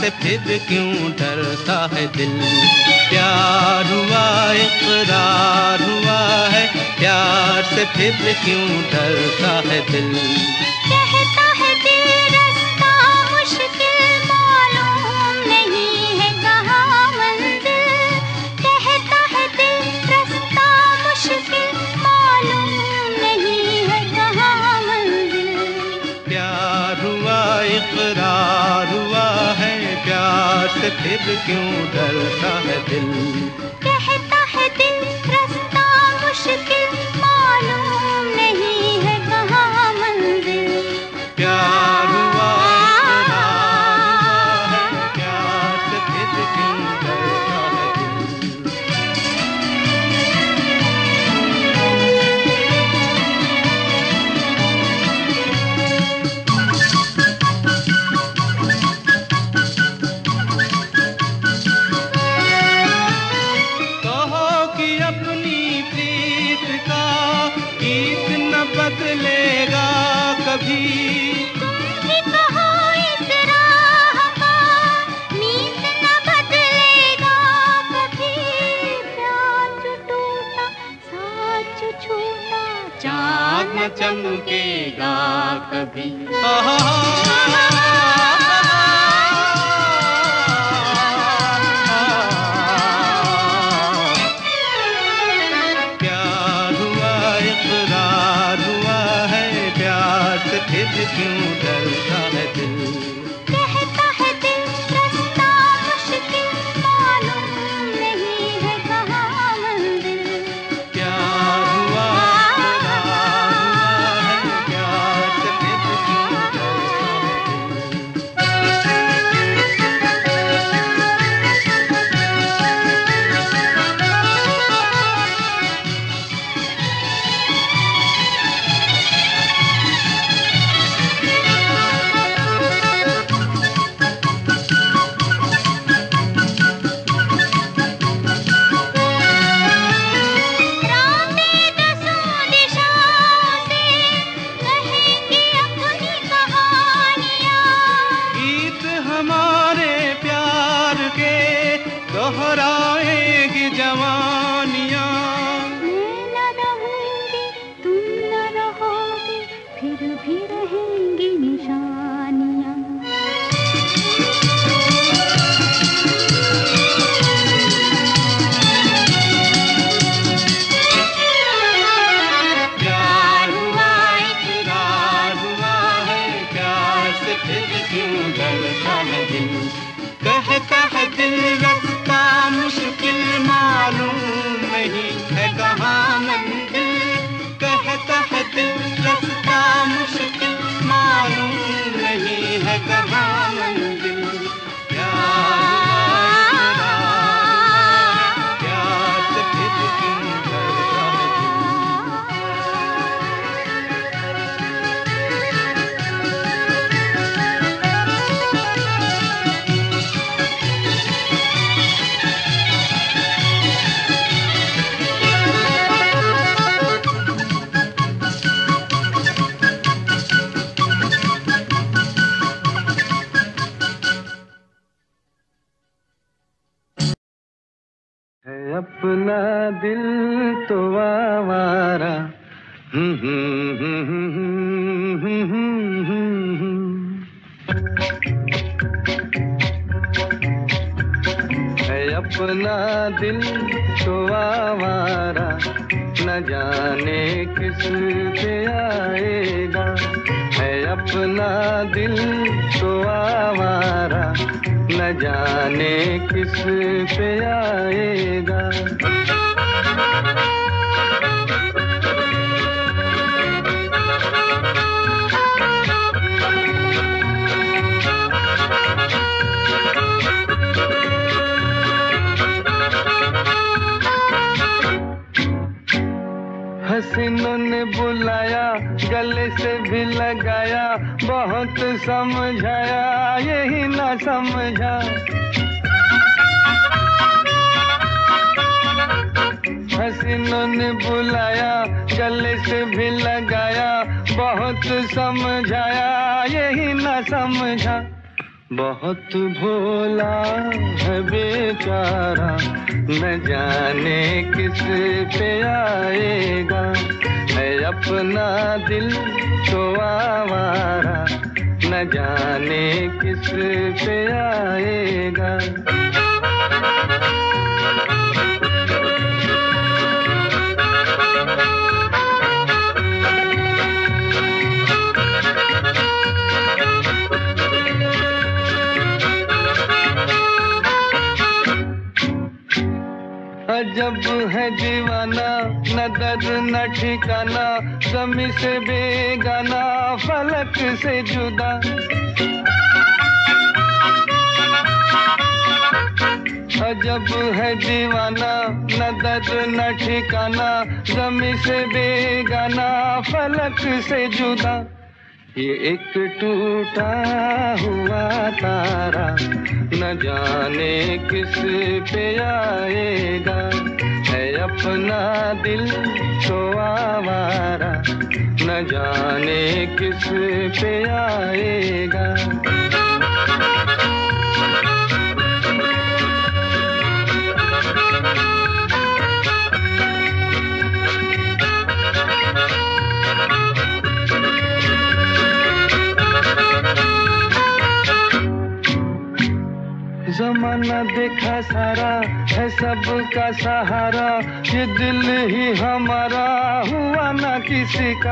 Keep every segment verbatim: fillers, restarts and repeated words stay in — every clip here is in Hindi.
से फिर क्यों डरता है दिल। प्यार हुआ इकरार हुआ है, प्यार से फिर क्यों डरता है दिल। कहता है दिल रास्ता मुश्किल मालूम नहीं है कहाँ मंजिल। कहता है दिल रास्ता मुश्किल मालूम नहीं है कहाँ मंजिल। प्यार हुआ इकरार हुआ है, प्यार से फिर क्यों डरता है दिल। कहता है दिल रास्ता मुश्किल मालूम नहीं है कहाँ मंजिल। प्यार हुआ इकरार हुआ है, प्यार से फिर क्यों डरता है दिल। बदलेगा कभी तुम ही कहो इस राह का मीत न बदलेगा कभी। प्यार जो टूटा साथ जो छूटा चाँद न चमकेगा कभी। फिर क्यों डरता है दिल। कहता है दिल रास्ता मुश्किल मालूम नहीं है कहाँ मंजिल। प्यार हुआ इकरार हुआ है, प्यार से फिर क्यों डरता दोहराएगी जवानियाँ। मैं न रहूंगी तुम न रहोगे फिर भी रहेंगी निशानियाँ। प्यार हुआ इकरार हुआ है, प्यार से फिर क्यों डरता है दिल। कहता है दिल रास्ता मुश्किल मालूम नहीं है कहाँ मंजिल। कहता है दिल रास्ता मुश्किल मालूम नहीं है कहाँ मंजिल। प्यार हुआ इकरार, प्यार से फिर क्यों डरता है अपना दिल तो आवारा। है अपना दिल तो आवारा, न जाने किस पे आएगा। है अपना दिल तो आवारा, न जाने किस पे आएगा। हसीनों ने बुलाया गले से भी लगाया, बहुत समझाया यही ना समझा। हसीनों ने बुलाया गले से भी लगाया, बहुत समझाया यही ना समझा। बहुत भोला है बेचारा, न जाने किस पे आएगा। है अपना दिल तो आवारा, न जाने किस पे आएगा। अजब है दीवाना, न दर्द न ठिकाना, ज़मी से बेगाना, फलक से जुदा। अजब है दीवाना, न दर्द न ठिकाना, ज़मी से बेगाना, फलक से जुदा। ये एक टूटा हुआ तारा, न जाने किस पे आएगा। है अपना दिल तो आवारा, न जाने किस पे आएगा। ज़माना देखा सारा है सबका सहारा, ये दिल ही हमारा हुआ ना किसी का।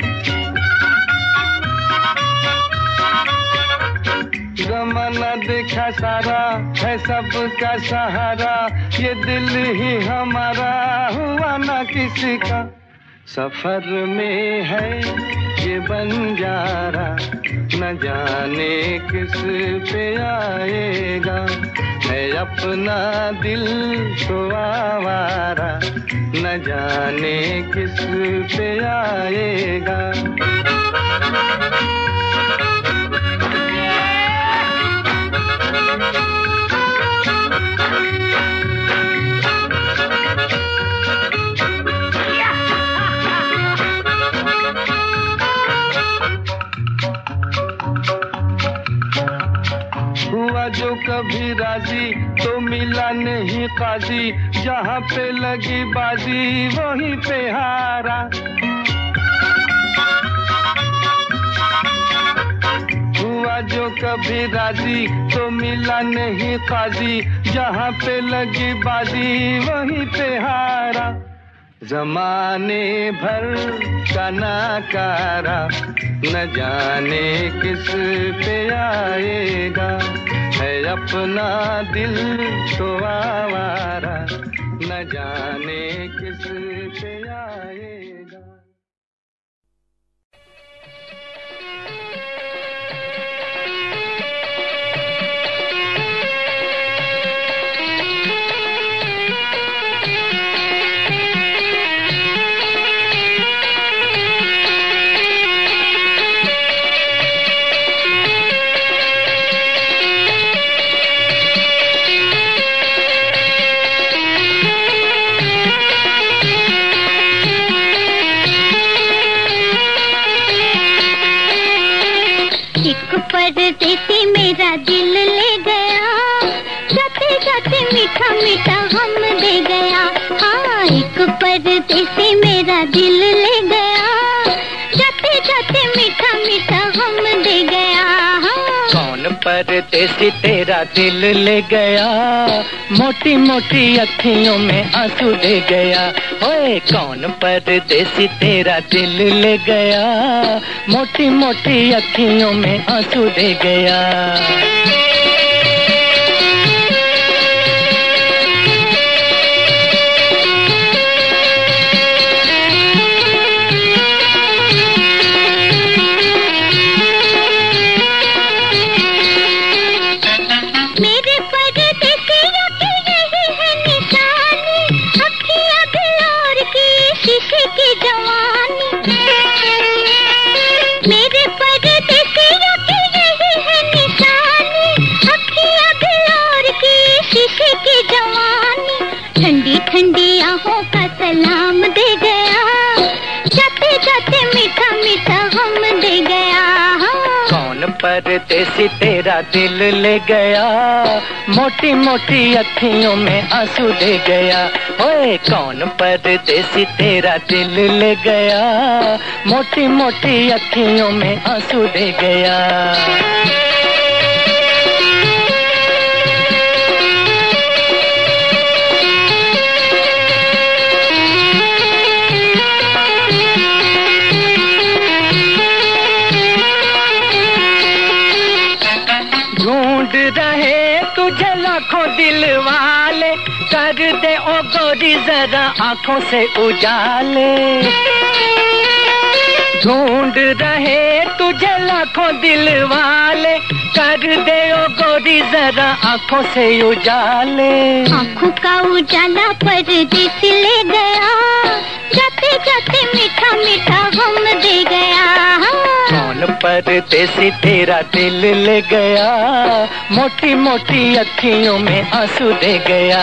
ज़माना देखा सारा है सबका सहारा, ये दिल ही हमारा हुआ ना किसी का। सफर में है ये बंजारा, न जाने किस पे आएगा। है अपना दिल तो आवारा, न जाने किस पे आएगा। जो कभी राजी तो मिला नहीं काजी, जहाँ पे लगी बाजी वहीं पे हारा। हुआ जो कभी राजी तो मिला नहीं काजी, जहाँ पे लगी बाजी वहीं पे हारा। ज़माने भर का नाकारा, न जाने किस पे आएगा। है अपना दिल तो आवारा, न जाने किस पे आएगा। परदेसी मेरा दिल ले गया, जाते जाते मीठा मीठा हम दे गया। हाँ, एक परदेसी मेरा दिल ले गया, जाते जाते मीठा मीठा हम दे गया। हाँ। कौन परदेसी तेरा दिल ले गया, मोटी मोटी अखियों में आंसू दे गया। ओए कौन परदेसी तेरा दिल ले गया, मोटी मोटी अखियों में आंसू दे गया। मेरे परदेसियों की यही है निशानी, परदेसी तेरा दिल ले गया, मोटी मोटी अखियों में आंसू दे गया। ओए कौन परदेसी तेरा दिल ले गया, मोटी मोटी अखियों में आंसू दे गया। ढूंढ रहे तुझे लाखों दिल वाले, कर दे ओ गोरी जरा आंखों से उजाले। ढूंढ रहे तुझे लाखों दिल वाले, कर दे ओ गोरी जरा आंखों से उजाले। आंखों का उजाला परदेसी ले गया, जाते जाते मीठा मीठा गम दे गया। कौन परदेसी तेरा दिल ले गया, मोटी मोटी अखियों में आंसू दे गया।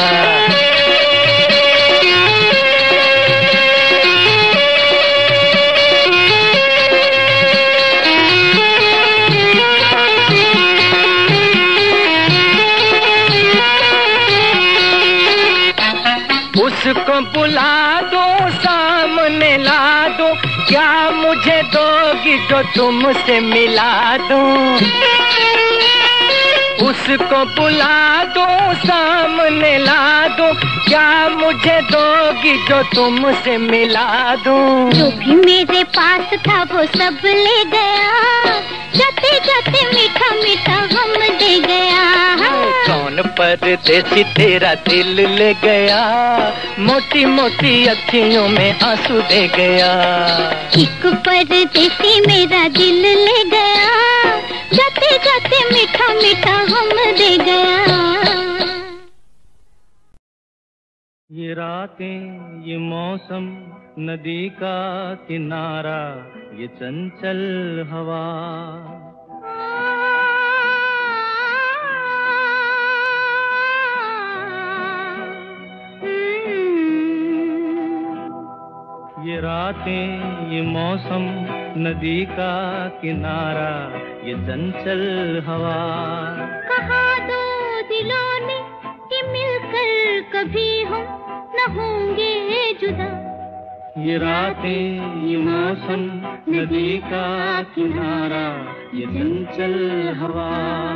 उसको बुला दो सामने ला दो, क्या मुझे दोगी जो तुमसे मिला दूं। उसको बुला दो सामने ला दो, क्या मुझे दोगी जो तुमसे मिला दूं। जो भी मेरे पास था वो सब ले गया, जाते जाते मीठा मीठा गम दे गया। कौन परदेसी तेरा दिल ले गया, मोटी मोटी अखियों में आंसू दे गया। एक परदेसी मेरा दिल ले गया, जाते जाते मीठा मीठा गम दे गया। ये रातें ये मौसम नदी का किनारा, ये चंचल हवा, ये रातें ये मौसम नदी का किनारा, ये चंचल हवा। कहा दो दिलों ने कि मिलकर कभी हम न होंगे जुदा। ये रातें ये मौसम नदी का किनारा, ये चंचल हवा।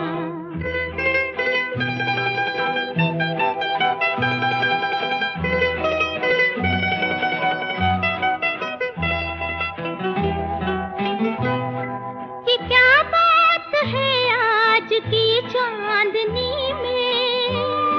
ये क्या बात है आज की चांदनी में,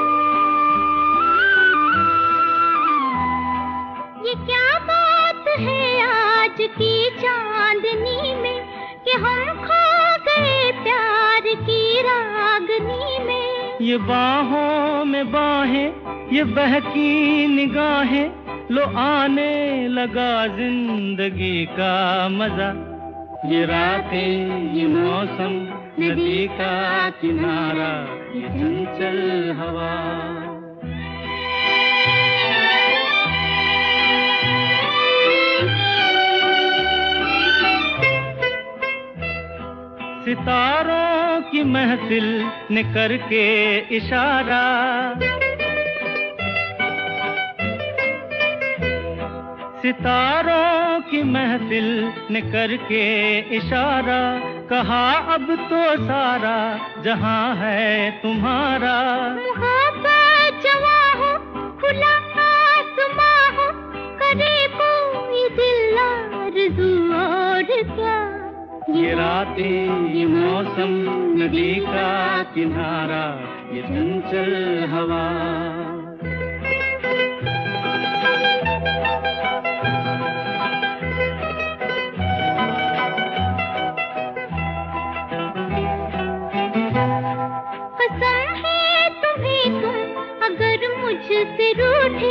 ये क्या बात है आज की चांदनी में, कि हम खो गए प्यार की रागनी में। ये बाहों में बाहें, ये बहकी निगाहें, लो आने लगा जिंदगी का मजा। ये रातें ये मौसम नदी का किनारा, ये चंचल हवा। सितारों की महफिल ने करके इशारा, सितारों की महफिल ने करके इशारा, कहा अब तो सारा जहां है तुम्हारा। मोहब्बत जवां हो, खुला आसमां हो, करे कोई दिल आरज़ू और क्या। ये रातें ये मौसम नदी का किनारा, ये चंचल हवा। कसम है तुम्हें तुम अगर मुझसे रूठे,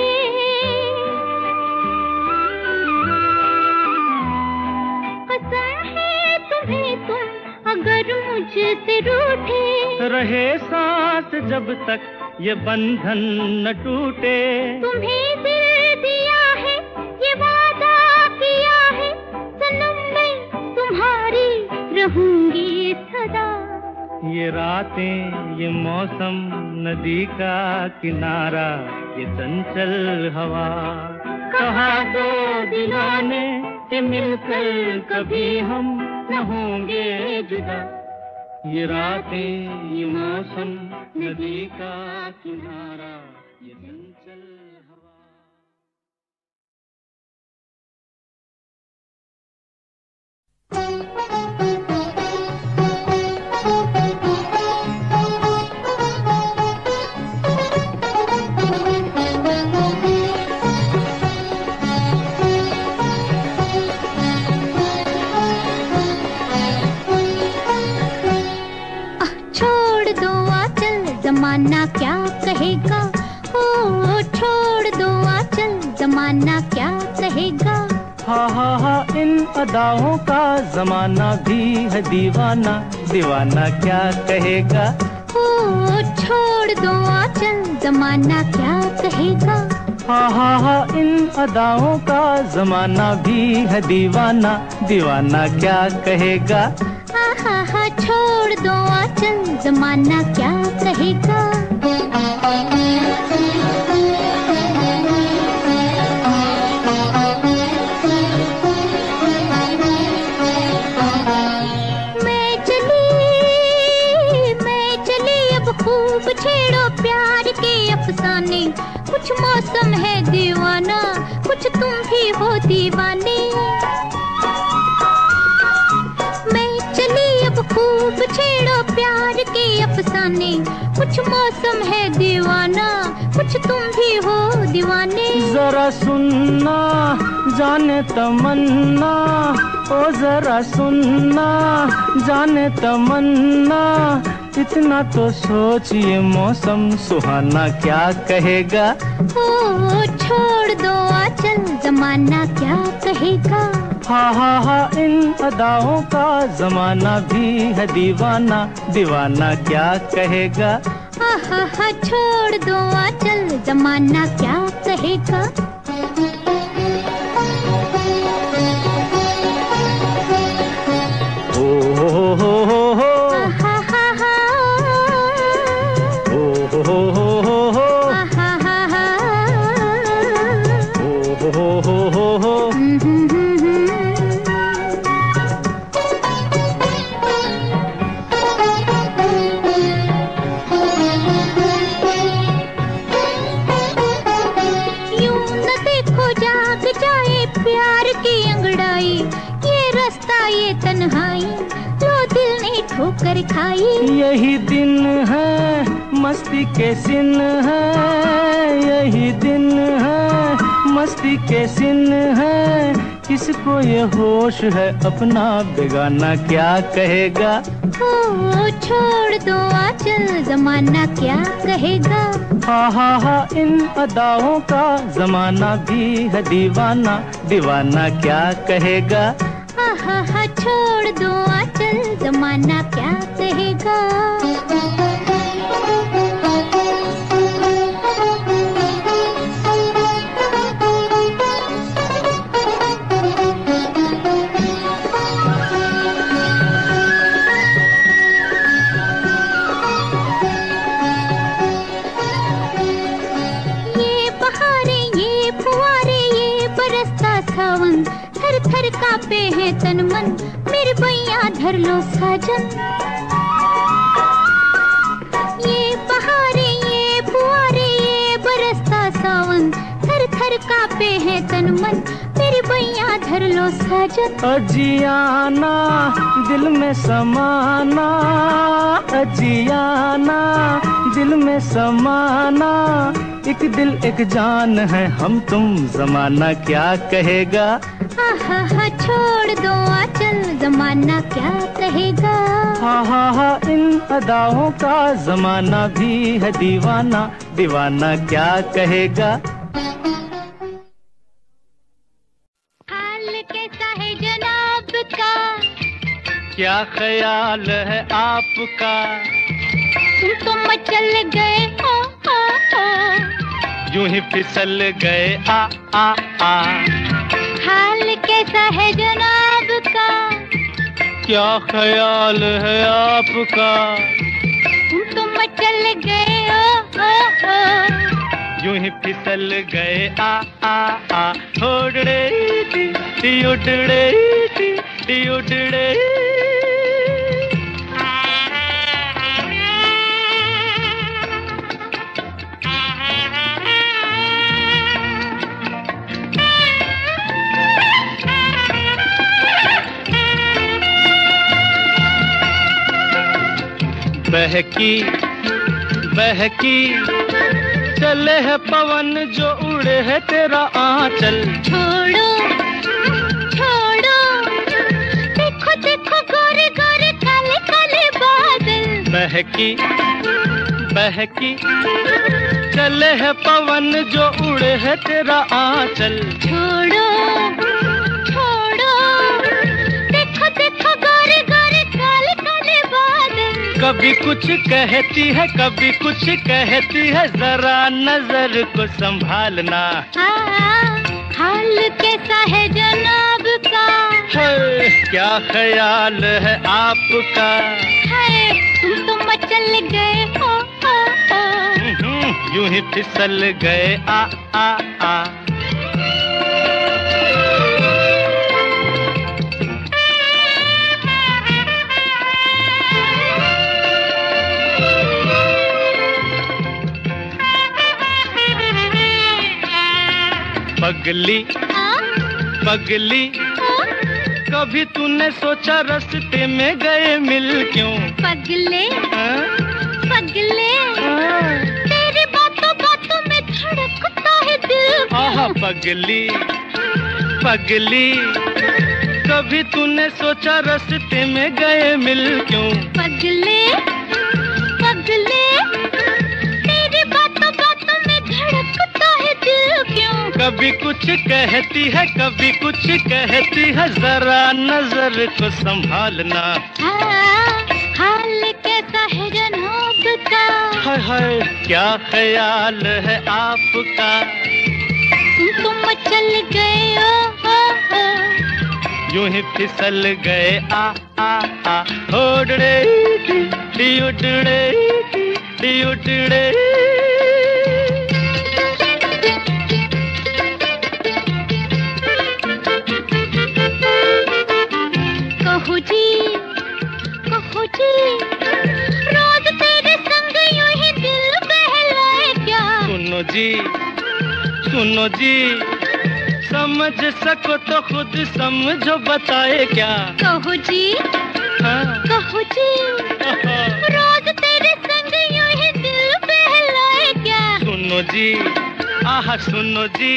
कसम है तुम्हें तुम अगर मुझसे रूठे। रहे साथ जब तक ये बंधन न टूटे, तुम्हें दिल दिया है ये वादा किया है, सनम मैं तुम्हारी रहूंगी सदा। खुदा। ये रातें, ये मौसम, नदी का किनारा, ये चंचल हवा, कहा दो दिलों ने कि मिलकर कभी हम न होंगे जुदा। ये रातें, ये मौसम, नदी का किनारा, ये चंचल हवा। जमाना क्या कहेगा, ओ छोड़ दो आंचल, जमाना क्या कहेगा। हा हा हा इन अदाओं का जमाना भी है दीवाना, दीवाना क्या कहेगा। ओ छोड़ दो आंचल, जमाना क्या कहेगा। हा हा हा इन अदाओं का जमाना भी है दीवाना, दीवाना क्या कहेगा। हा हा छोड़ दो आंचल, जमाना क्या कहेगा। मैं चली मैं चली अब खूब छेड़ो प्यार के अफसाने, कुछ मौसम है दीवाना, कुछ तुम भी हो दीवाने। खूब छेड़ो प्यार के अफसाने, कुछ मौसम है दीवाना, कुछ तुम भी हो दीवाने। जरा सुनना जाने तमन्ना, ओ जरा सुनना जाने तमन्ना, इतना तो सोचिए मौसम सुहाना क्या कहेगा। ओ छोड़ दो आंचल, जमाना क्या कहेगा। हा हा हा इन अदाओं का जमाना भी है दीवाना, दीवाना क्या कहेगा। हा हा हा छोड़ दो आंचल, जमाना क्या कहेगा। ओ हो हो हो हो, हा हा हा ओ हो हो हो हो, हा हा हा ओ हो हो हो हो। तन्हाई तो दिल ने ठोकर खाई। यही दिन है मस्ती के सिन है, यही दिन है मस्ती के सिन है, किसको ये होश है अपना बेगाना क्या कहेगा। ओ छोड़ दो आंचल, जमाना क्या कहेगा। हा हा हा इन अदाओं का जमाना भी है दीवाना, दीवाना क्या कहेगा। हा हा हा छोड़ दो आंचल, जमाना क्या कहेगा। ये बहारें, ये फुहारे, ये बरसता सावन, थर थर कांपे है तन मन, मेरे भैया धर लो साजन। ये बहारें, ये फुहारे, ये बरसता सावन, थर थर कांपे है तन मन, मेरे भैया धर लो साजन। अजियाना दिल में समाना, अजियाना दिल में समाना, एक दिल एक जान है हम तुम, जमाना क्या कहेगा। हा हा हा छोड़ दो आंचल, जमाना क्या कहेगा। हा हा हा इन अदाओं का जमाना भी है दीवाना, दीवाना क्या कहेगा। हाल कैसा है जनाब का, क्या ख्याल है आपका, तुम तो मचल गए हो, हो, हो। यूं ही फिसल गए आ आ आ। हाल कैसा है जनाब का, क्या ख्याल है आपका? तुम तो मचल गए ओ, ओ, ओ। यूं ही फिसल गए आ आ आ उड़ड़े टी टी उड़ड़े टी टी उड़ड़े। बहकी बहकी चले है पवन जो उड़े है तेरा आंचल। छोड़ो छोड़ो देखो देखो गोरे गोरे काले काले बादल। बहकी बहकी चले है पवन जो उड़े है तेरा आंचल। छोड़ो छोड़ो देखो देखो गोरे गोरे काले काले बादल। कभी कुछ कहती है कभी कुछ कहती है जरा नजर को संभालना। हाँ, हाल कैसा है जनाब का? है, क्या ख्याल है आपका? है, तुम तो मचल गए हो, हो, हो। यूं ही फिसल गए आ आ आ। पगली पगली कभी तूने सोचा रास्ते में गए मिल क्यों? पगले हाँ? पगले हाँ? तेरी बातों बातों में धड़कता है दिल। आहा पगली पगली कभी तूने सोचा रास्ते में गए मिल क्यों? पगले पगले तेरी बातों बातों में धड़कता है दिल क्यों? कभी कुछ कहती है कभी कुछ कहती है जरा नजर को संभालना। हाँ, हाल कैसा है जनाब का? हाय हाय क्या ख्याल है आपका? तुम तो मचल गए ओ, ओ, ओ। यूं ही फिसल गए आ आ आ उड़ड़े टी उड़ड़े टी उड़ड़े। कहो जी कहो जी रोज तेरे संग यूं ही दिल बहलाए क्या? सुनो जी सुनो जी समझ सको तो खुद समझो बताए क्या? कहो जी हाँ? कहो जी रोज तेरे संग यूं ही दिल बहलाए क्या? सुनो जी आह सुनो जी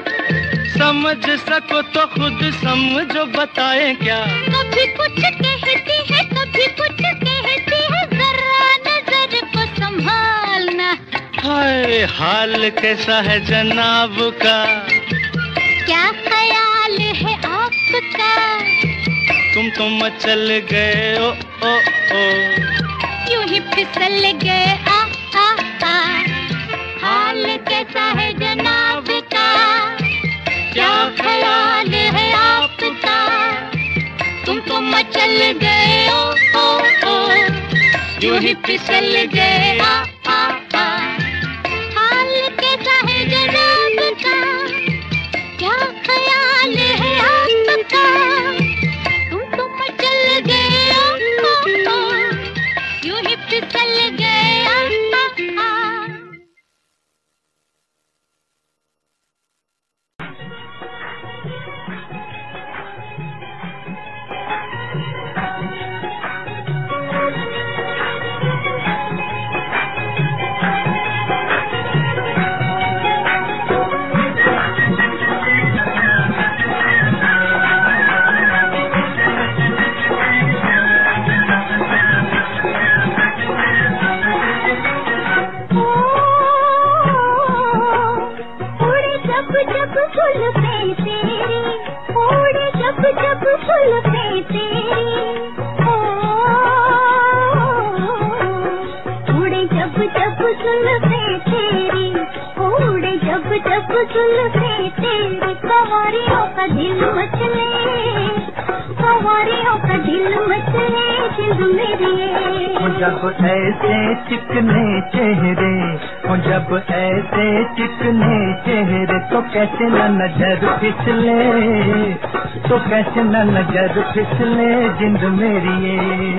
समझ सको तो खुद समझो बताए क्या? कभी कुछ कहती है कभी कुछ कहती है जरा नजर को संभालना। हाय हाल कैसा है जनाब का? क्या ख्याल है आपका? तुम तो मचल गए ओ ओ ओ। यूं ही फिसल गए आ आ आ। हाल कैसा है जनाब का? क्या ख्याल है आपका? तुम तो मचल गए ओ ओ ओ। यूं ही फिसल गए आ आ आ। हाल कैसा है जनाब का? क्या ख्याल है आपका? तुम तो मचल गए ओ ओ ओ। यूं ही फिसल गए आ आ आ। जब जब सुल्फे तेरी सवारियों का दिल मचले। कुंवारियों का दिल मचले जिंद मेरी। जब ऐसे चिकने चेहरे, जब ऐसे चिकने चेहरे तो कैसे न नजर फिसले, तो कैसे न नजर फिसले जिंद मेरी।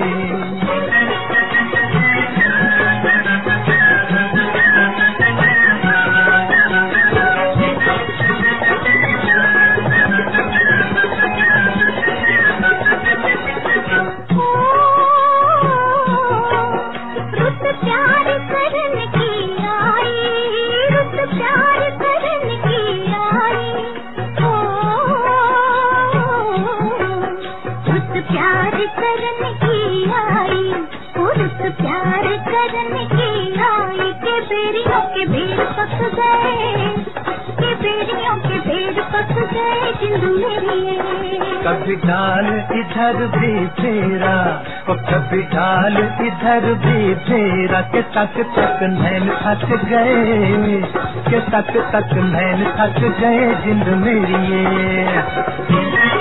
कभी डाल इधर भी फेरा, और कभी डाल इधर भी फेरा, के तक तक नैन थक गए, के तक तक नैन थक गए जिंद मेरी।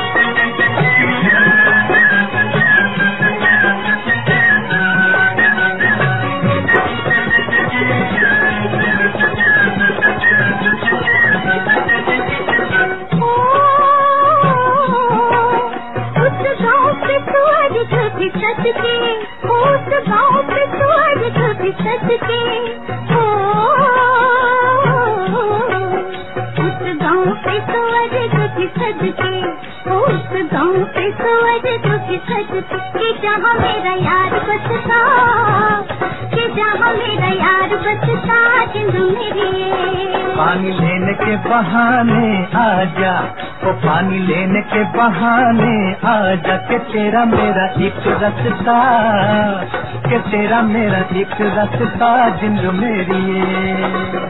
जहाँ मेरा यार बसता, कि जहाँ मेरा यार बसता जिंद मेरी। पानी लेने के बहाने आजा, ओ पानी लेने के बहाने आजा, के तेरा मेरा एक रास्ता, के तेरा मेरा एक रास्ता जिंद मेरी।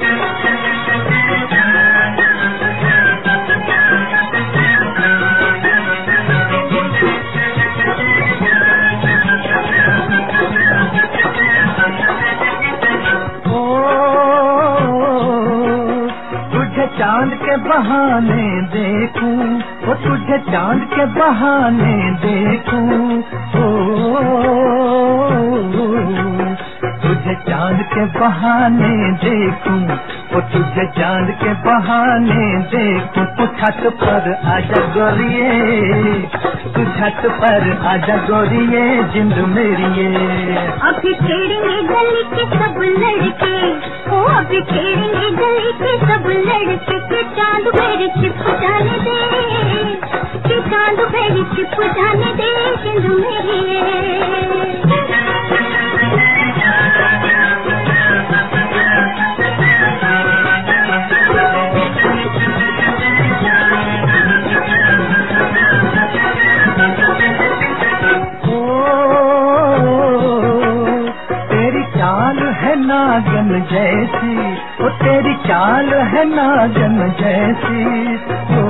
चांद के बहाने देखूं, वो तुझे चांद के बहाने देखूं, ओ तुझे चांद के बहाने देखूं, वो तुझे चांद के बहाने देखूं। तू छत पर आजा गोरिये, तू छत पर आजा गोरिये जिंद मेरी। अभी खेलेंगे गली के सब लड़के, ओ अभी खेलेंगे गली के सब लड़के, के चांद मेरे छिप जाने दे, के चांद मेरे छिप जाने दे जिंद मेरी। नागन जैसी, ओ तेरी चाल है नागन जैसी, ओ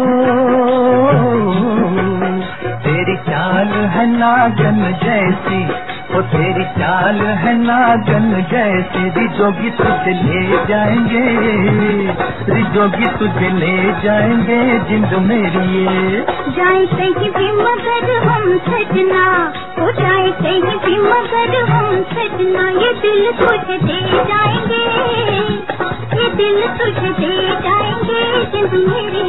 तेरी चाल है नागन जैसी, ओ तेरी चाल है नागन जैसी। रिजोगी तुझे ले जाएंगे, रिजोगी तुझे ले जाएंगे जिंद मेरी। जाए कहीं भी मगर हम सजना, ओ जाए कहीं भी मगर हम सजना, ये दिल तुझे दे जाएंगे, ये दिल तुझे दे जाएंगे जिंद मेरी।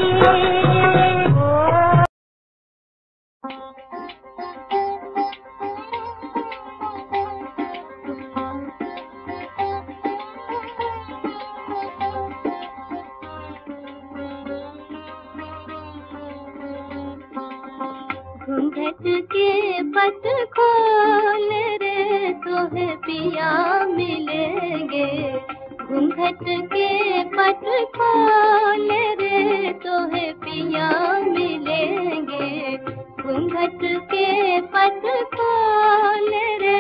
घूंघट के पट खोल रे तोहे पिया मिलेंगे, घूंघट के पट खोल रे तोहे पिया मिलेंगे, घूंघट के पट खोल रे।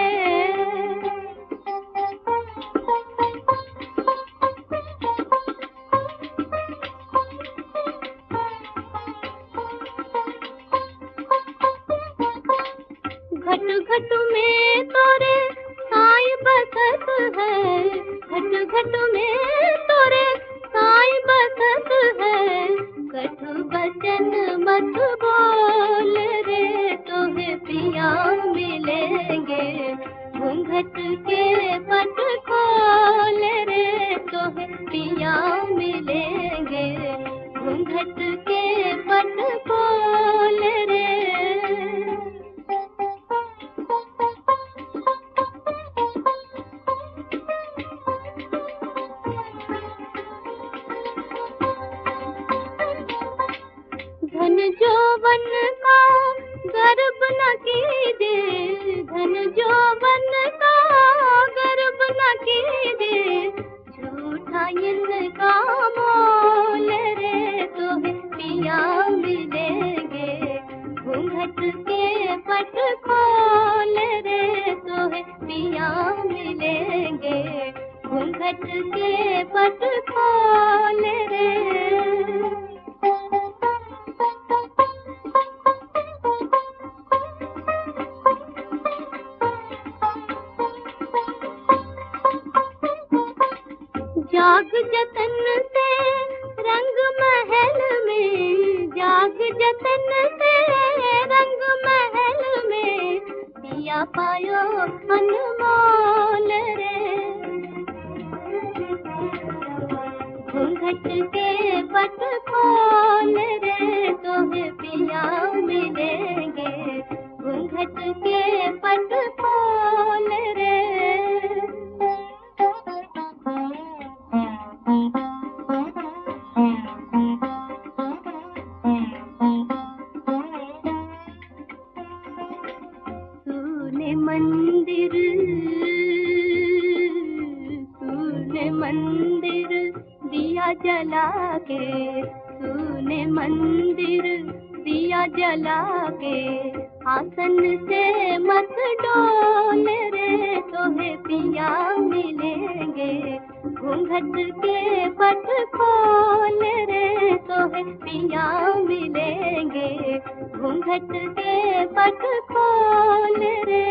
घट घट में तोरे साई बसत है, घट घट में तोरे साई बसत है, कठ बचन मत बोल रे, न कीजिए, धन जो बन का गर्व न कीजिए, झूठा इनका मोल रे तुम्हें पिया मिलेंगे, घूंघट के पट खोल रे तुम्हें पिया मिलेंगे, घूंघट के पट खोल रे। जाग जतन से रंग महल में, जाग जतन से रंग महल में, पिया पायो अनमोल रे, घूंघट के पट खोल रे तुम्हें पिया मिलेंगे, घूंघट के पट खोल रे। तूने मंदिर, तूने मंदिर दिया जला के, तूने मंदिर दिया जला के, आसन से मत डोल रे तुम्हें पिया मिलेंगे, घूंघट के पट खोल रे तुम्हें पिया मिलेंगे, घूंघट के पट खोल रे।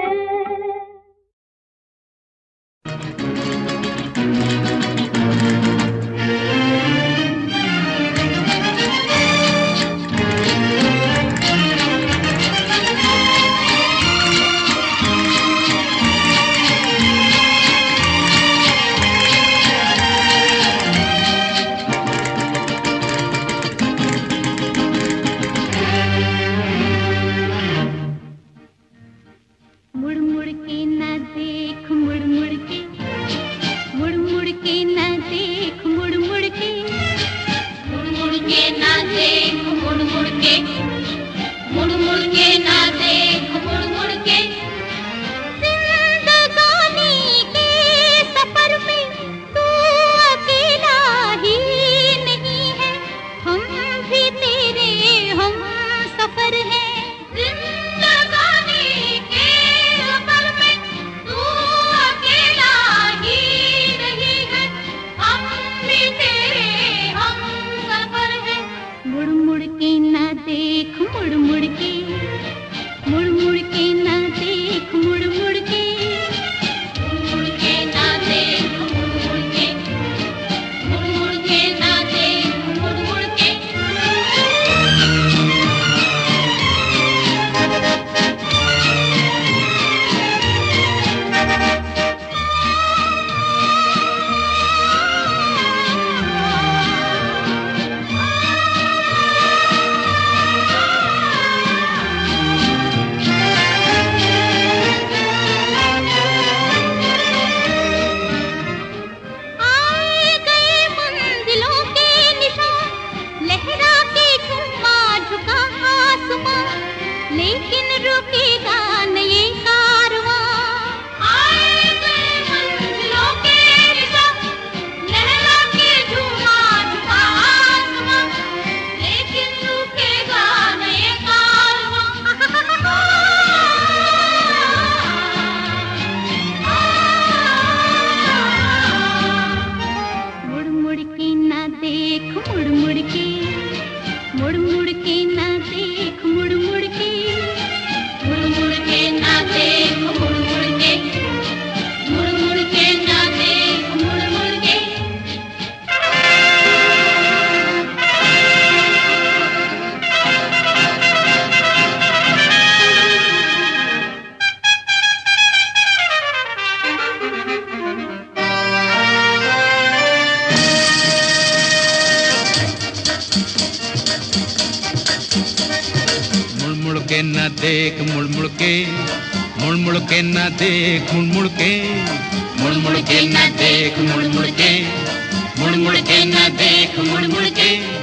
के न देख मुड़ मुड़ के, मुड़ मुड़ के न देख मुड़ मुड़ के, मुड़ मुड़ के न देख मुड़ मुड़ के, मुड़ मुड़ के न देख मुड़ मुड़ के,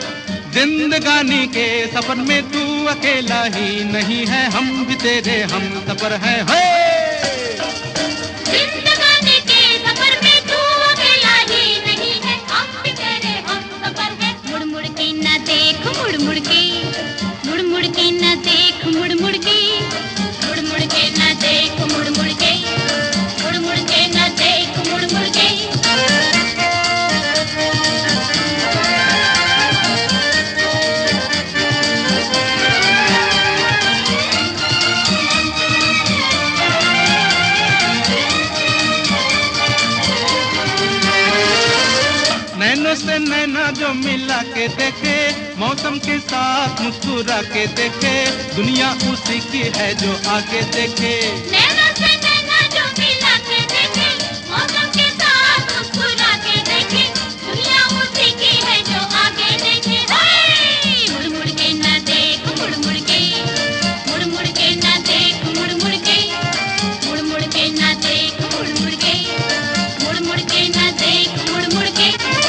जिंदगानी के सफर में तू अकेला ही नहीं है, हम भी तेरे हम सफर है। जिंदगानी के सफर में तू अकेला ही नहीं है, हम भी तेरे हम सफर है। मुड़ मुड़ के न देख मुड़ मुड़ के, मुड़ मुड़ के न देख मुड़ मुड़ के, मुड़ मुड़ के न देख मुड़ मुड़ के, मुड़ मुड़ के न देख मुड़ मुड़ के। नैनों से नैना जो मिला के देखे, मौसम के साथ मुस्कुरा के देखे, दुनिया उसी की है जो आगे देखे। नैनों से नैना जो मिला के देखे, मौसम के साथ मुस्कुरा के देखे, दुनिया उसी की है जो आगे देखे। मुड़ मुड़ के न देख मुड़ मुड़ के, मुड़ मुड़ के न देख मुड़ मुड़ के, मुड़ मुड़ के न देख मुड़ मुड़ के, मुड़ मुड़ के न देख मुड़ मुड़ के।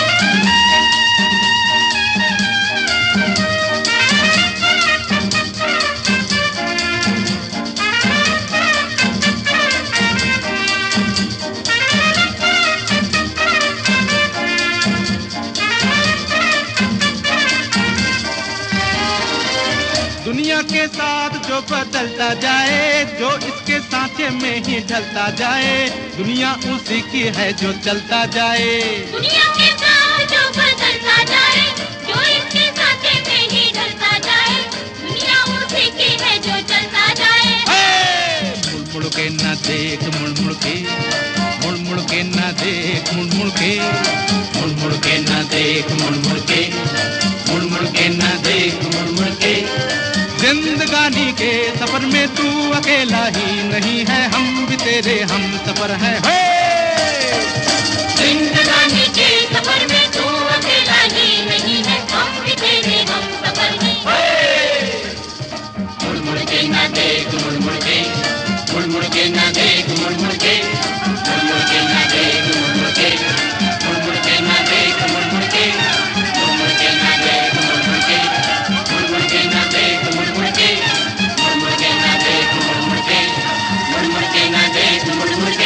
दुनिया के साथ जो बदलता जाए, जो इसके सांचे में ही ढलता जाए, दुनिया उसी की है जो चलता जाए। दुनिया के साथ जो बदलता जाए, जो इसके सांचे में ही ढलता जाए, दुनिया उसी की है जो चलता जाए। मुड़ मुड़ के न देख मुड़ मुड़ के, मुड़ मुड़ के न देख मुड़ मुड़ के, मुड़ मुड़ के न देख मुड़ मुड़ के, मुड़ मुड़ के न देख मुड़ मुड़ के। जिंदगानी के सफर में तू अकेला ही नहीं है, हम भी तेरे हम सफर है। जिंदगानी के सफर में तू अकेला ही नहीं है, हम भी तेरे हम सफर है। मुड़ मुड़ के न देख मुड़ मुड़ के, मुड़ मुड़ के न देख मुड़ मुड़ के, मुड़ मुड़ के न देख मुड़ मुड़ के, मुड़ मुड़ के न देख मुड़ मुड़ के, मुड़ मुड़ के न देख मुड़ मुड़ के, मुड़ मुड़ के न देख मुड़ मुड़ के, मुड़ मुड़ के न देख मुड़ मुड़ के, मुड़ मुड़ के न देख मुड़ मुड़ के।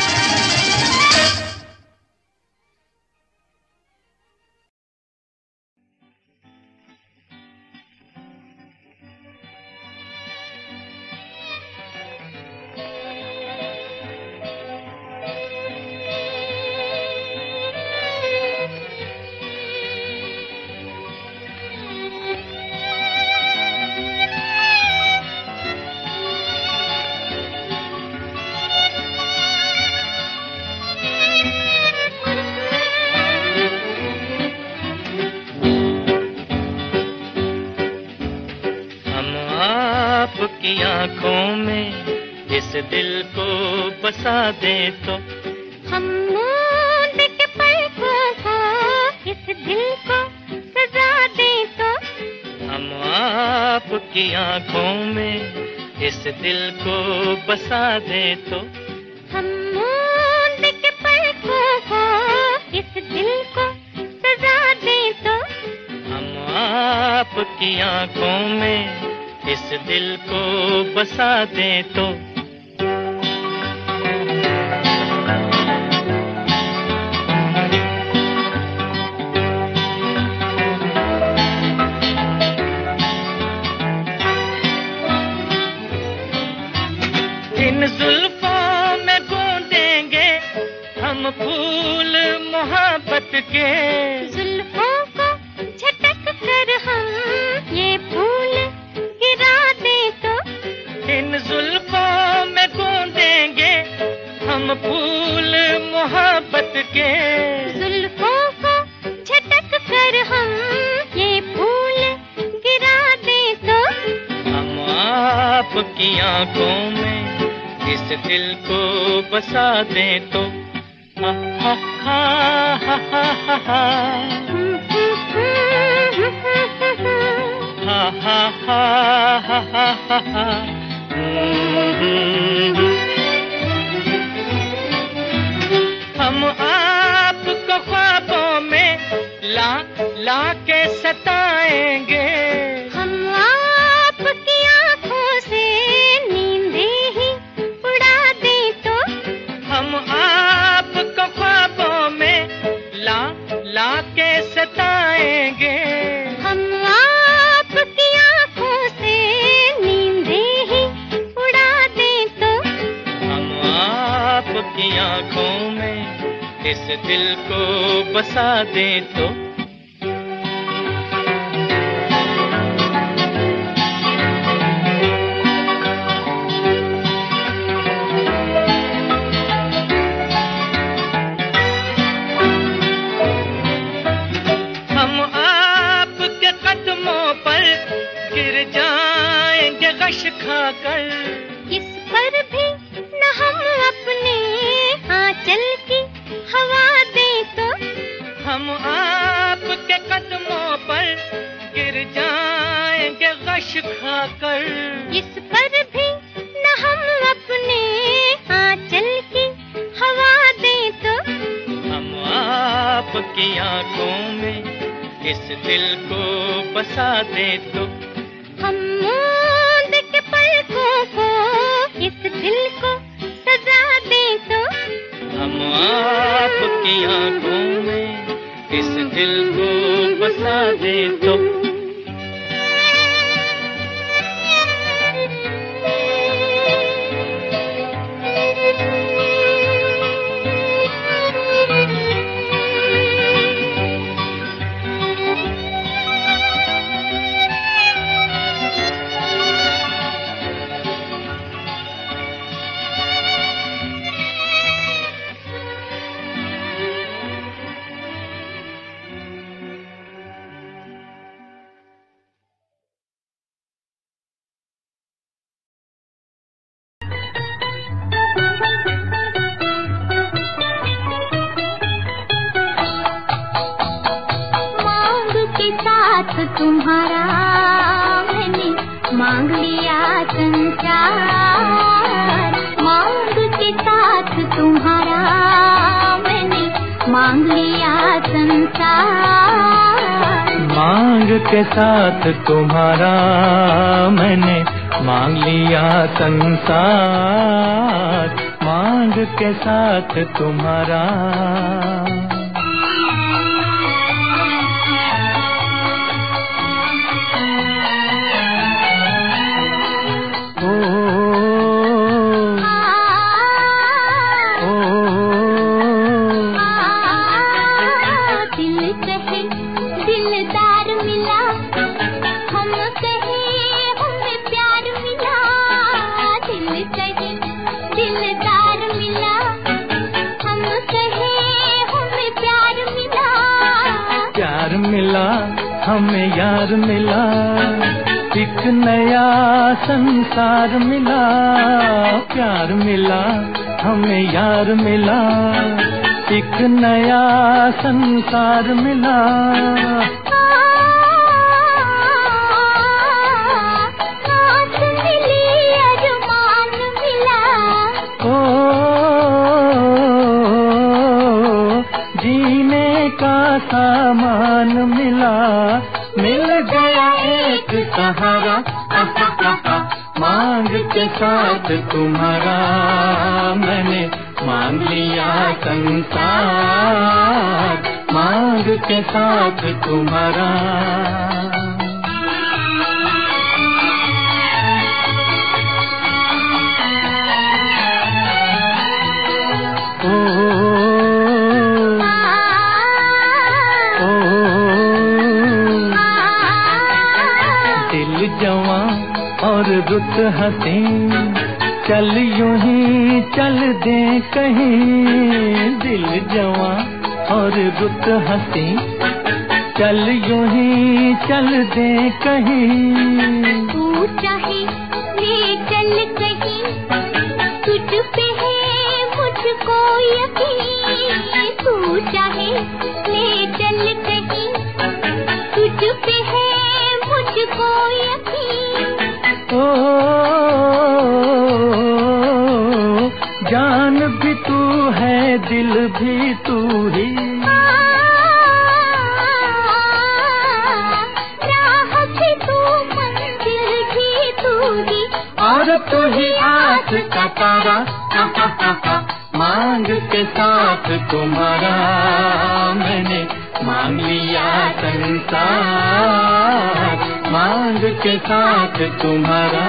आपकी आंखों में इस दिल को बसा दे तो, हम मूंद के पलकों को इस दिल को सजा दे तो, हम आपकी आंखों में इस दिल को बसा दे तो, हम मूंद के पलकों को इस दिल को सजा दे तो, हम आपकी आंखों में इस दिल को बसा दे तो। इन जुल्फों में गूंदेंगे हम फूल मोहब्बत के, जुल्फों को झटक कर हम ये फूल गिरा दे तो, इन जुल्फों में गूंदेंगे हम फूल मोहब्बत के, जुल्फों को झटक कर हम ये फूल गिरा दे तो, हम आपकी आंखों में इस दिल को बसा दे तो। हा हा हा हा हा हा हा हा हा हा हा हा हा। हम आपको ख्वाबों में ला ला के सताएंगे, इस दिल को बसा दे तो। हम आपके कदमों पर गिर जाएंगे गश खाकर, इस पर भी न हम अपने आंचल की हवा दें तो। हम आपके कदमों पर गिर जाएंगे गश खाकर, इस पर भी न हम अपने आंचल की हवा दें तो। हम आपकी आंखों में इस दिल को बसा दे तो। हम मूंद के पलकों को इस दिल को सजा दें तो। हम आपकी आंखों में इस दिल को बसा दे तो। तुम्हारा मैंने मांग लिया संसार, मांग के साथ तुम्हारा मैंने मांग लिया संसार। मांग के साथ तुम्हारा मैंने मांग लिया संसार, मांग के साथ तुम्हारा। हमें यार मिला, एक नया संसार मिला। प्यार मिला हमें यार मिला, एक नया संसार मिला। ओ जीने का सामान मिला, मिल गया एक सहारा। मांग के साथ तुम्हारा मैंने मांग लिया संसार, मांग के साथ तुम्हारा। ओ, जवां और रुत हंसी, चल यूं ही चल दे कहीं। दिल जवां और रुत हंसी, चल यूं ही चल दे कहीं। तू चाहे ले चल कहीं, तुझ पे है मुझको यकीन। तू चाहे ले चल कहीं, तुझ पे है मुझको यकीन। ओ जान भी तू है, दिल भी तू ही। राह भी तू, मंजिल भी तू ही। और तू ही आस का तारा। मांग के साथ तुम्हारा मैंने मांग लिया संसार, मांग के साथ तुम्हारा।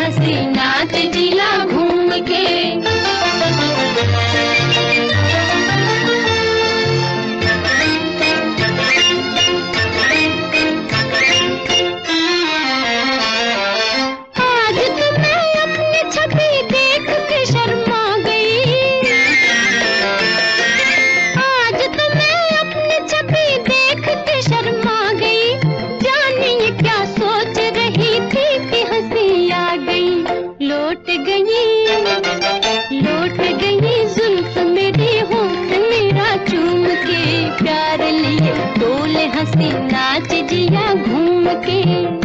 हंसी नाच जिला घूम के। हंसी नाच जिया घूम के।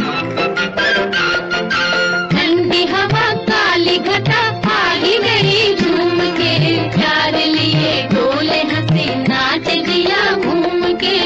ठंडी हवा काली घटा आ ही गई झूम के, प्यार लिए डोले हंसी नाच जिया घूम के।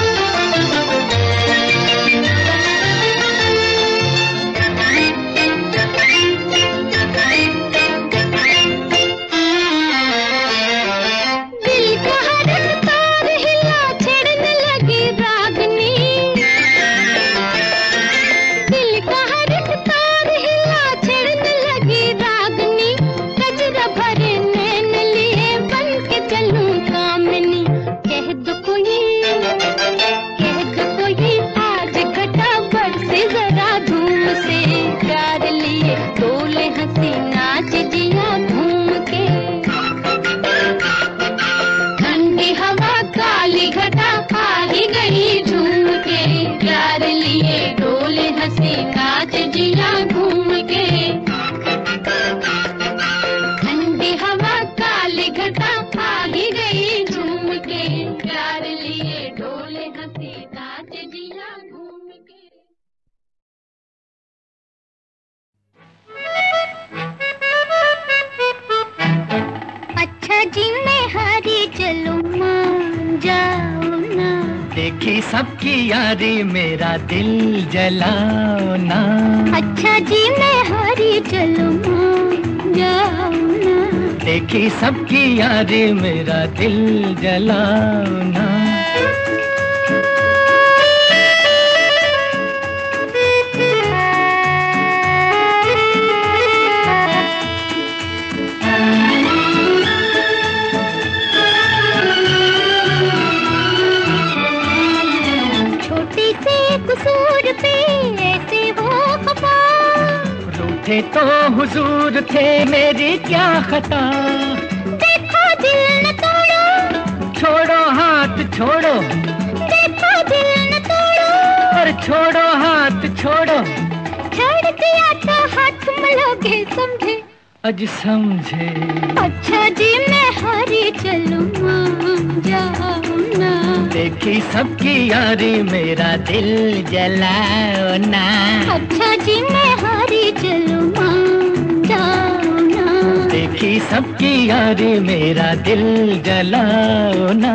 देखी सबकी यारी मेरा दिल जलाओ ना। अच्छा जी मैं हारी चलो जाओ ना। देखी सबकी यारी मेरा दिल जलाओ ना। कसूर पे ऐसे हो खफा, रूठे तो हुजूर थे मेरी क्या खता। देखो दिल न तोड़ो, छोड़ो हाथ छोड़ो। देखो दिल न तोड़ो, और छोड़ो हाथ छोड़ो। छोड़ दिया तो हाथ मलोगे समझे, अज समझे। अच्छा जी मैं हारी चलूँ जाओ ना। देखी सबकी यारी मेरा दिल जलाओ ना। अच्छा जी मैं हारी चलूँ जाओ ना। देखी सबकी यारी मेरा दिल जलाओ ना।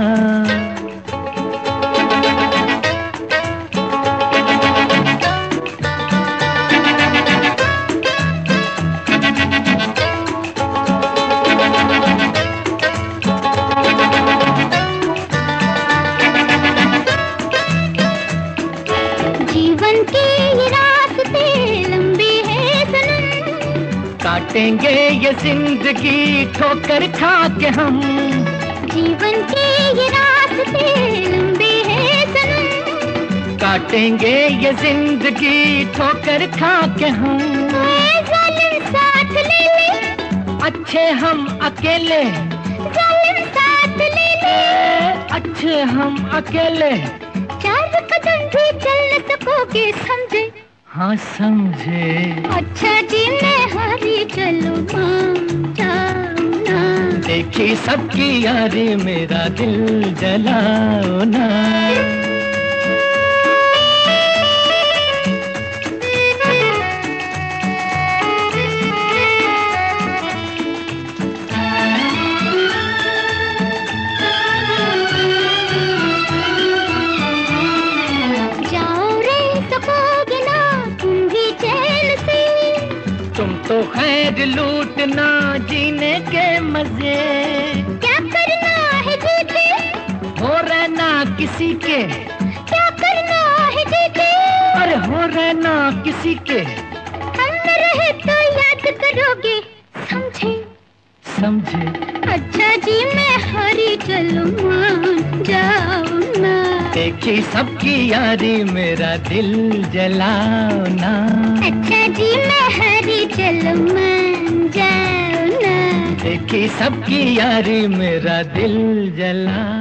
काटेंगे ये जिंदगी ठोकर खा के हम। जीवन के ये रास्ते लंबे हैं सनम। काटेंगे ये जिंदगी ठोकर खा के हम। जालिम साथ ले ले, अच्छे हम अकेले। जालिम साथ ले ले, अच्छे हम अकेले। चार कदम भी चल न सकोगे समझे, हाँ समझे। अच्छा जी मैं हारी चलूँ जाओ ना। देखी सबकी यारी मेरा दिल जलाओ ना। तो खैर लूटना जीने के मजे। क्या करना है जीते, हो रहना किसी के। क्या करना है जीते, अरे हो रहना किसी के। हम रहे तो करोगे समझे समझे। अच्छा जी मैं हारी चलो मान जाओ ना। देखी सबकी यारी मेरा दिल जलाओ ना। अच्छा जी मैं हारी चलो मान जाओ ना। देखी सबकी यारी मेरा दिल जलाओ।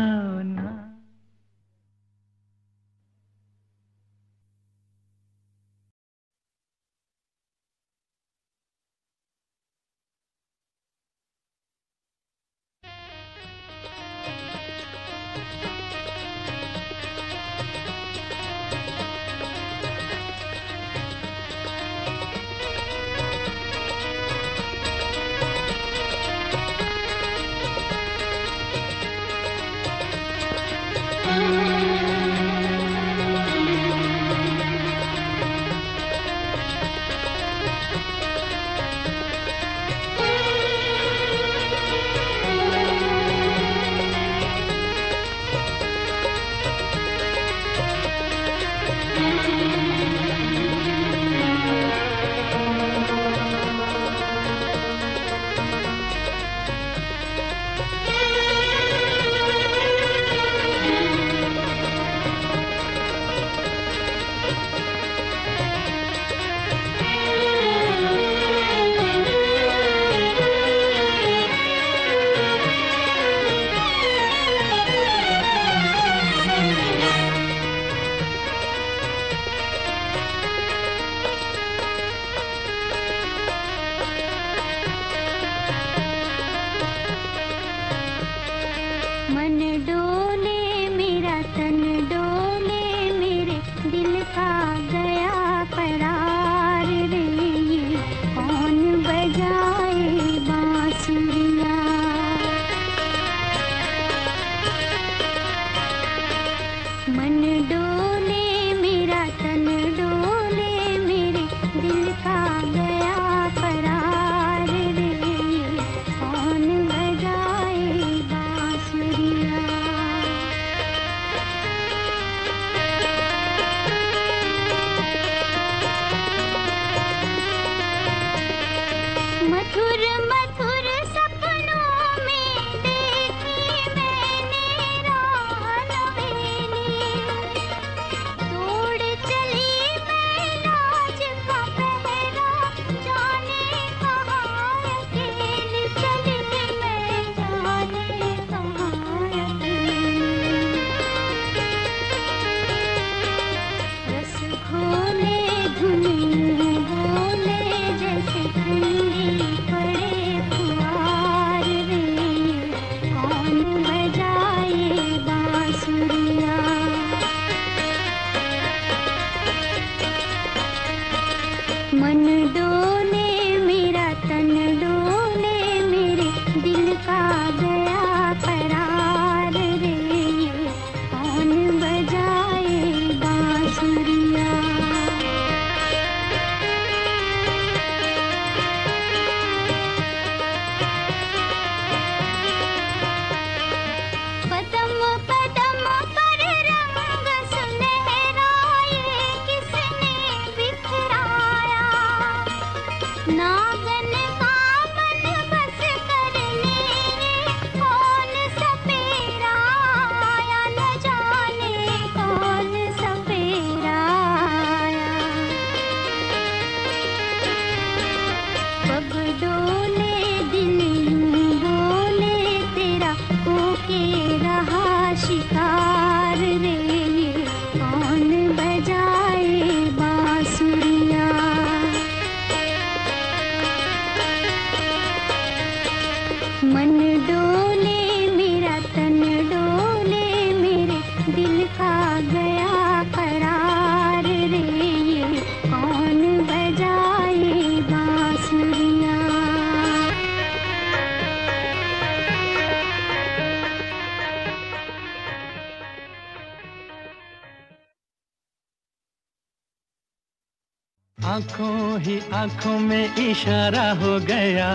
आंखों ही आंखों में इशारा हो गया,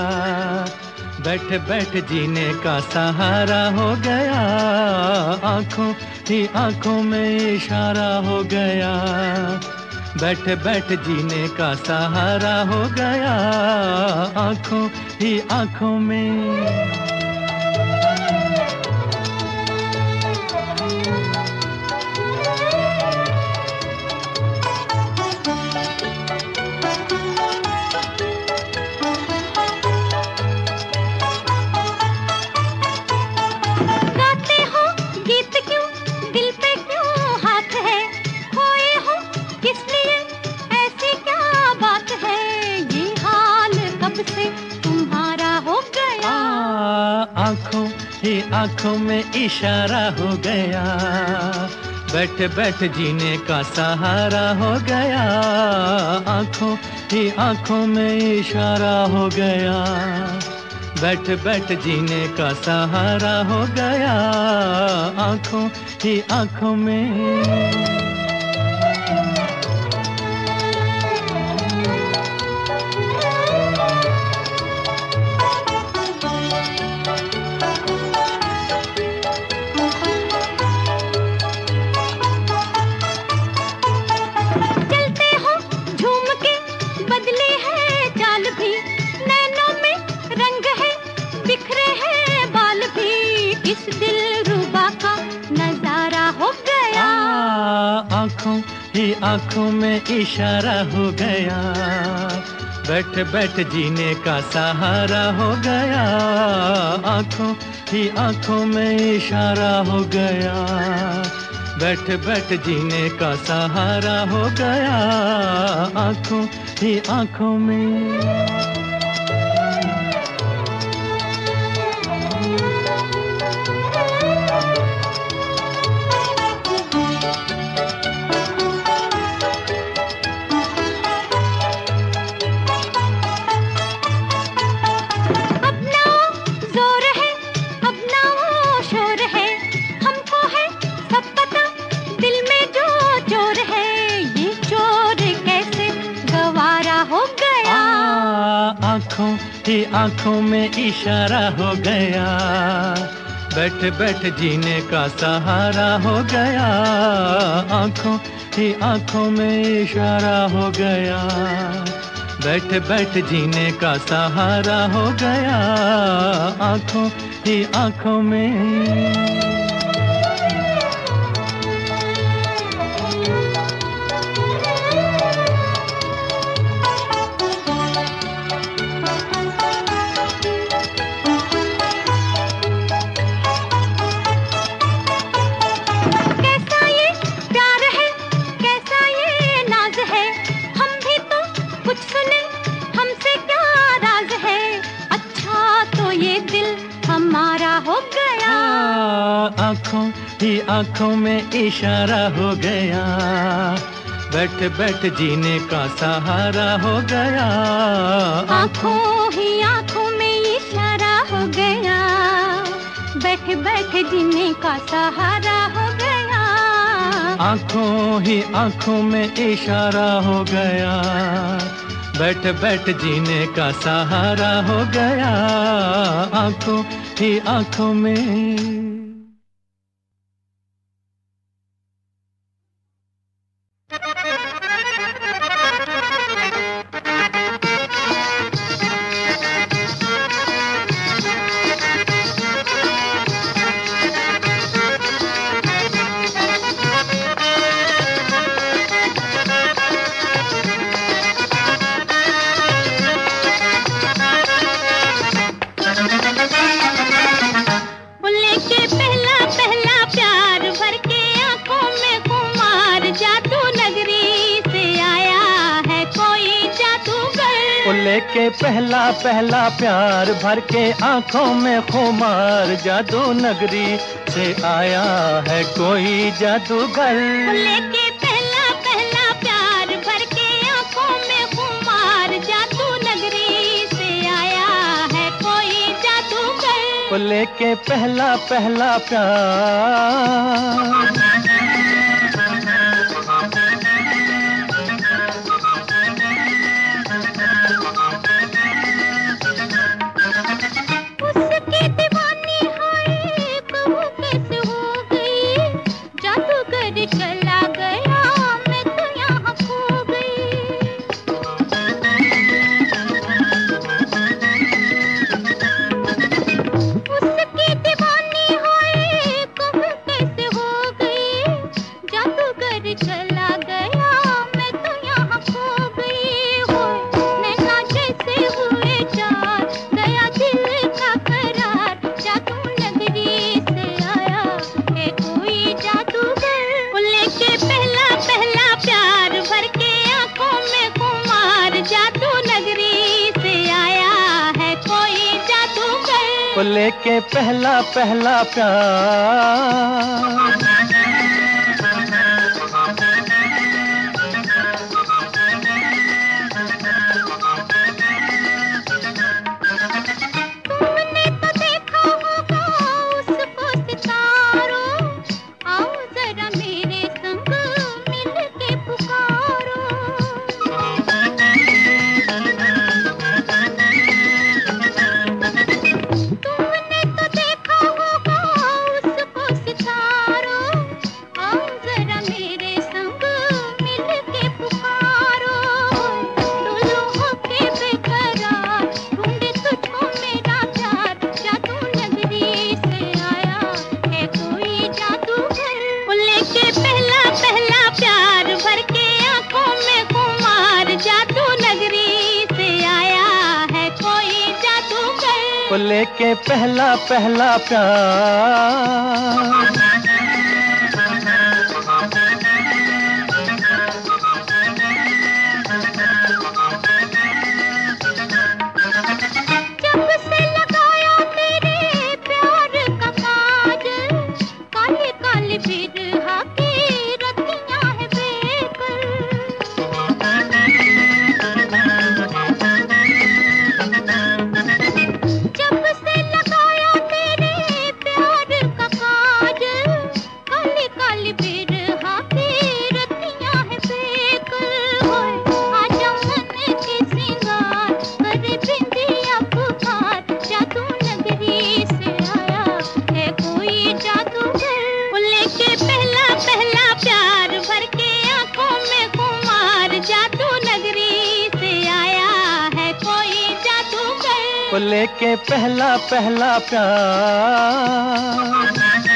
बैठ बैठ जीने का सहारा हो गया। आंखों ही आंखों में इशारा हो गया, बैठ बैठ जीने का सहारा हो गया आंखों ही आंखों में। आंखों ही आंखों में इशारा हो गया, बैठ बैठ जीने का सहारा हो गया। आंखों ही आंखों में इशारा हो गया, बैठ बैठ जीने का सहारा हो गया। आंखों ही आंखों में। आंखों ही आंखों में इशारा हो गया, बैठ बैठ जीने का सहारा हो गया। आंखों ही आंखों में इशारा हो गया, बैठ बैठ जीने का सहारा हो गया। आंखों ही आंखों में। आंखों ही आंखों में इशारा हो गया, बैठ बैठ जीने का सहारा हो गया। आंखों ही आंखों में इशारा हो गया, बैठ बैठ जीने का सहारा हो गया। आंखों ही आंखों में। आंखों ही आंखों में इशारा हो गया, बैठ बैठ जीने का सहारा हो गया। आंखों ही आंखों में इशारा हो गया, बैठ बैठ जीने का सहारा हो गया। आंखों ही आंखों में इशारा हो गया, बैठ बैठ जीने का सहारा हो गया। आंखों ही आंखों में। लेके पहला पहला प्यार भर के आंखों में खुमार, जादू नगरी से आया है कोई जादूगर। लेके पहला पहला प्यार भर के आंखों में खुमार, जादू नगरी से आया है कोई जादूगर। लेके पहला पहला प्यार। चला गया मैं तो यहाँ खो ओ लेके पहला पहला प्यार। ओ लेके पहला पहला प्यार। जब से लगाया तेरे प्यार का काज, काली काली बिरहा की रतियां है बेकर। जब से लगाया तेरे प्यार का काज, काली काली बिरहा की रतियां है बेकर। आजा मन के सिंगार करे बिंदिया पुकार, जादू नगरी से आया है कोई जादूगर। लेके पहला पहला प्यार भर के आंखों में खुमार, जादू नगरी से आया है कोई जादूगर। ओ लेके पहला पहला प्यार।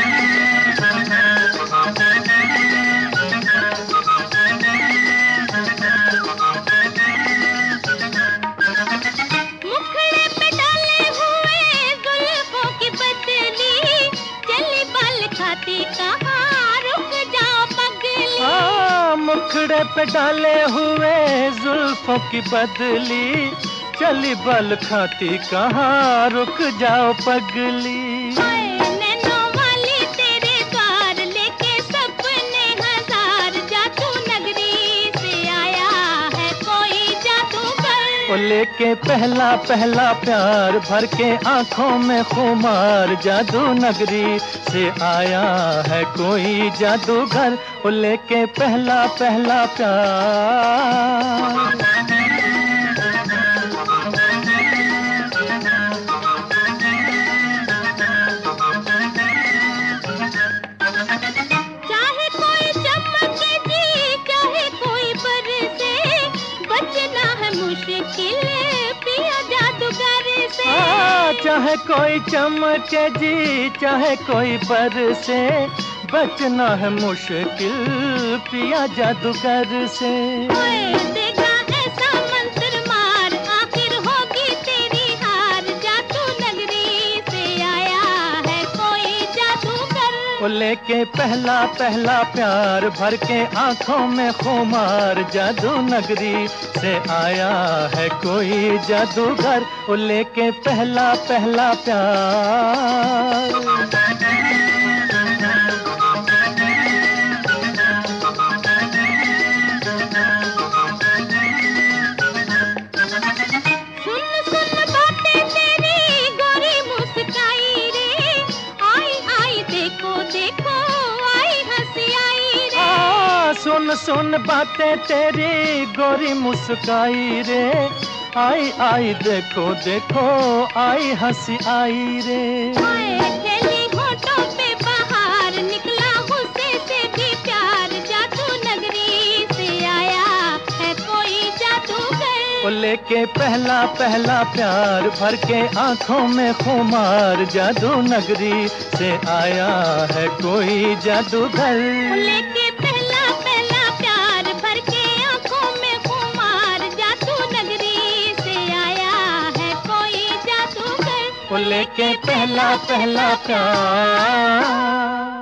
मुखड़े पे डाले हुए जुल्फों की बदली, चली बाल खाती कहाँ रुक जाओ पगली। आ, मुखड़े पे डाले हुए जुल्फों की बदली, चली बल खाती कहाँ रुक जाओ पगली। हाय नैनों वाली तेरे द्वार, लेके सपने हजार, जादू नगरी से आया है कोई जादूगर। ओ लेके पहला पहला प्यार भर के आंखों में खुमार, जादू नगरी से आया है कोई जादूगर। ओ लेके पहला पहला प्यार। चाहे कोई चमके जी, चाहे कोई बरसे, बचना है मुश्किल पिया जादूगर से। आ, चाहे कोई चमके जी, चाहे कोई बरसे, बचना है मुश्किल पिया जादूगर से। ओए देखा ऐसा मंत्र मार, आखिर होगी तेरी हार, जादू नगरी से आया है कोई जादूगर। ओ लेके पहला पहला प्यार भर के आंखों में खुमार, जादू नगरी से आया है कोई जादूगर। ओ लेके पहला पहला प्यार। सुन सुन बातें तेरी गोरी मुस्काई रे, आई आई देखो देखो आई हंसी आई रे। आ, सुन सुन बातें तेरी गोरी मुस्काई रे, आई आई देखो देखो आई हंसी आई रे। हाय खेली होठों पे बहार, निकला गुस्से से भी प्यार, जादू नगरी से आया है कोई जादूगर। ओ लेके पहला पहला प्यार भर के आंखों में खुमार, जादू नगरी से आया है कोई जादूगर। लेके पहला पहला प्यार भर के आंखों में खुमार, जादू नगरी से आया है कोई जादूगर। ओ लेके पहला पहला प्यार।